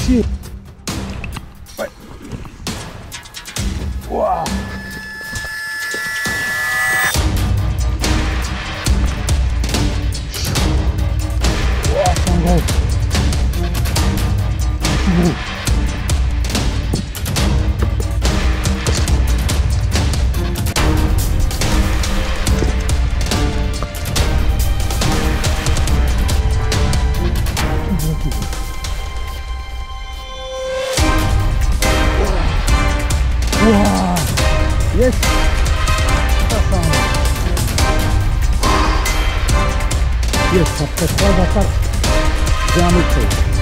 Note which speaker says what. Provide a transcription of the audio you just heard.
Speaker 1: shit. Ouais. Wow. C'est un gros. C'est gros. Wow. Yes. Yes, après 3 attaques, j'ai un autre.